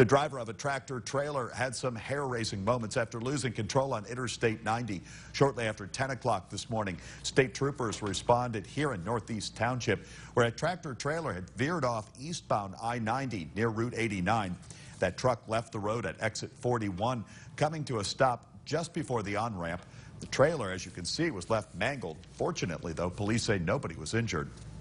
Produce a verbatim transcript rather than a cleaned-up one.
The driver of a tractor trailer had some hair-raising moments after losing control on Interstate ninety. Shortly after ten o'clock this morning, state troopers responded here in Northeast Township, where a tractor trailer had veered off eastbound I ninety near Route eighty-nine. That truck left the road at exit forty-one, coming to a stop just before the on-ramp. The trailer, as you can see, was left mangled. Fortunately, though, police say nobody was injured.